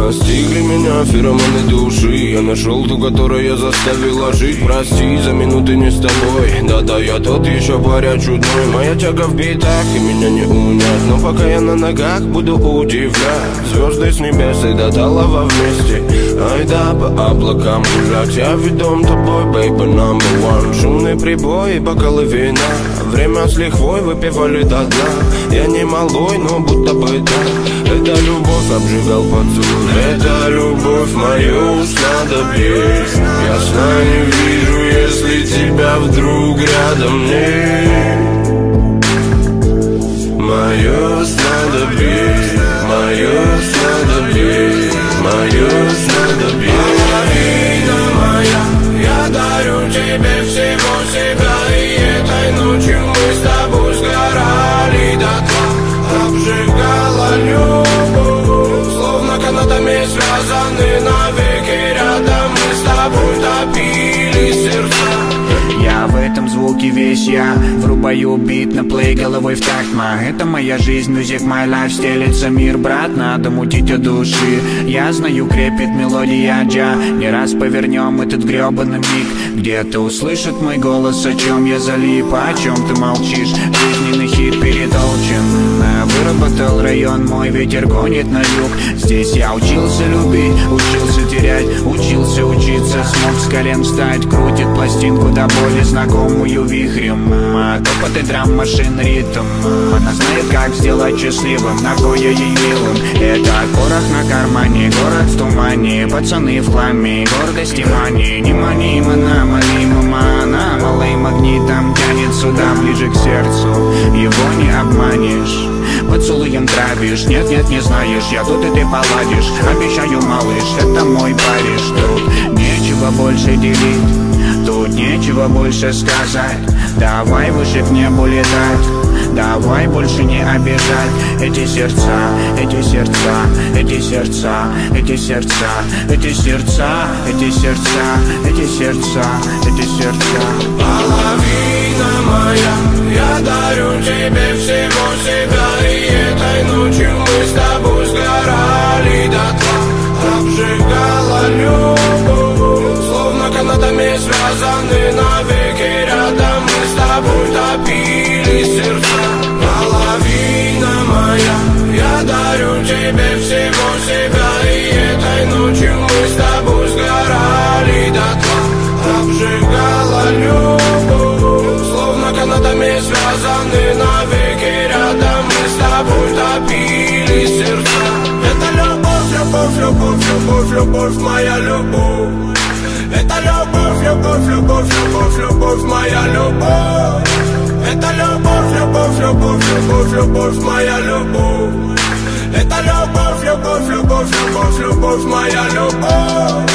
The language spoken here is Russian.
Настигли меня феромоны души. Я нашел ту, которая заставила жить. Прости за минуты не с тобой. Да-да, я тот еще паря чудной. Моя тяга в битах и меня не унять. Но пока я на ногах, буду удивлять. Звезды с небес и до талого вместе. Ай да, по облакам гулять. Я ведом тобой, baby, number one. Шумные прибои, бокалы вина. Время с лихвой выпивали до дна. Я не малой, но будто бы так. Это любовь обжигал поцелуй. Это любовь мою снадобье. Я сна не вижу, если тебя вдруг рядом нет. Мое снадобье, мое снадобье, мое снадобье. Половина моя, я дарю тебе всего себя. И этой ночью мы с тобой сгорали дотла. Обжигала любовь, словно канатами связаны навеки рядом. Мы с тобой топили сердца. Я в этом звуке весь я. Врубаю бит на плей головой в такт. Это моя жизнь, music my life. Стелится мир, брат, надо мутить от души. Я знаю, крепит мелодия джа. Не раз повернем этот гребаный миг. Где-то услышит мой голос, о чем я залип. О чем ты молчишь? Жизненный хит перетолчен. Выработал район мой, ветер гонит на юг. Здесь я учился любить, учился терять, учился учиться. Смог с колен встать, крутит пластинку до боли знакомую вихрем. Топот и драм машин ритм. Она знает, как сделать счастливым, напоя ей милым. Это порох на кармане, город в тумане. Пацаны в хламе, гордость и мани. Не мани, мана, мали, мама. Она малым магнитом тянет сюда, ближе к сердцу. Его не обманешь, поцелуем травишь. Нет, нет, не знаешь, я тут и ты поладишь. Обещаю, малыш, это мой Париж. Тут нечего больше делить, тут нечего больше сказать. Давай выше к небу летать, давай больше не обижать. Эти сердца, эти сердца, эти сердца, эти сердца, эти сердца, эти сердца, эти сердца, эти сердца. Половина моя, я дарю тебе всего себя. И этой ночью мы с тобой сгорали дотла. Обжигала любовь, словно канатами связаны навеки рядом. Мы с тобой топили сердца. Половина моя, я дарю тебе всего себя. И этой ночью мы с тобой сгорали дотла. Обжигала любовь, словно канатами связаны навеки рядом. Мы с тобой топили сердца. Это любовь, любовь, любовь, любовь, любовь, моя любовь. Это любовь, любовь, любовь, любовь, любовь, моя любовь. Это любовь, любовь, любовь, любовь, любовь, моя любовь. Это любовь, любовь, любовь, любовь, любовь, моя любовь.